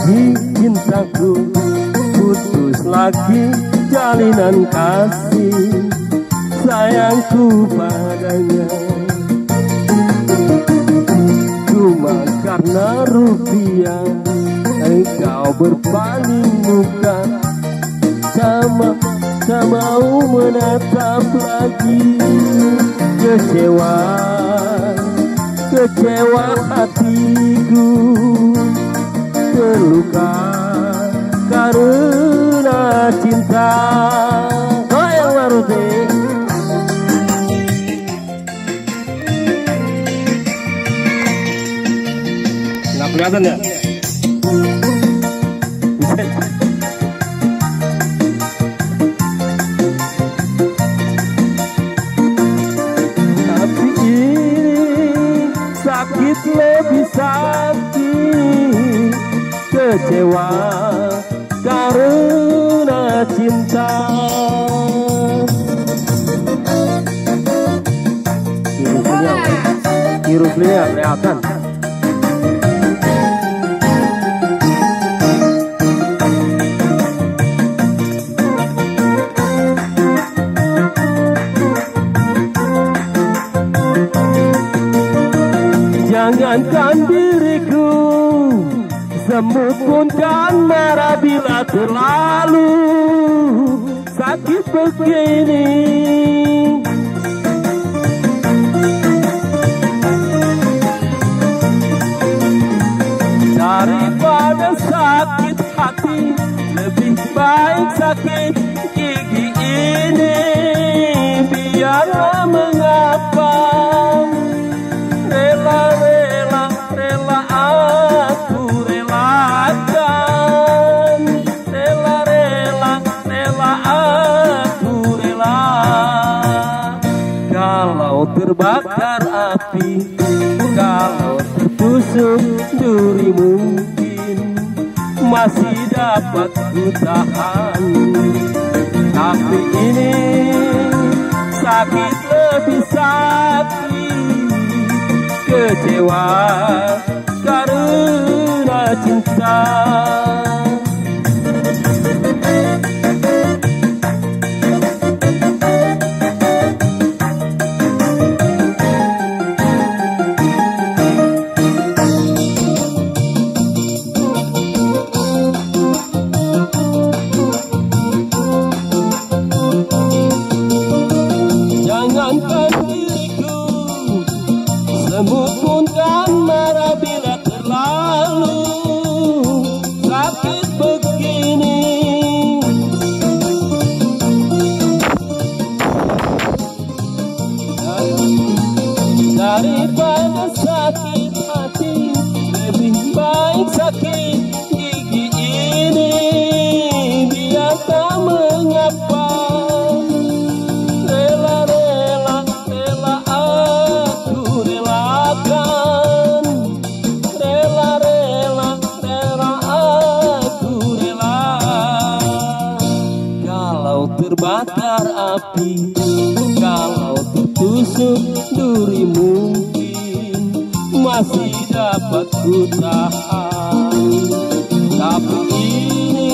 lagi cintaku, putus lagi jalinan kasih sayangku padanya. Cuma karena rupiah engkau berpaling muka, tak mau menatap lagi. Kecewa hatiku, terluka karena cinta. Oh yang baru deh. Nggak kelihatan ya? Tapi ini sakit lebih sakit, kecewa karena cinta. Kirusnya kelihatan. Jangankan diriku, semut pun kan marah bila terlalu sakit begini. Daripada sakit hati, lebih baik sakit gigi ini. Biarlah mengapa, rela aku relakan, rela aku rela. Kalau terbakar api, kalau tertusuk duri, mungkin masih dapat ku tahan. Tapi ini sakit lebih sakit, kecewa karena cinta. Jangankan diriku, semut pun kan marah bila terlalu sakit begini. Daripada sakit hati, lebih baik sakit gigi ini. Biar tak mengapa, terbakar api, kalau tertusuk duri, mungkin masih dapat ku tahan. Tapi ini